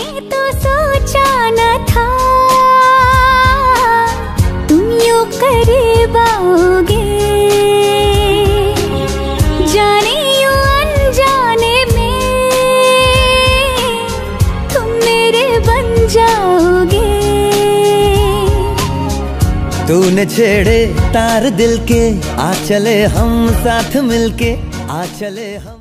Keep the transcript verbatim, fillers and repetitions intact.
तो सोचा न था तुम यूं करीब आओगे, जाने यूं अनजाने में तुम मेरे बन जाओगे। तूने छेड़े तार दिल के, आ चले हम साथ मिलके, आ चले हम।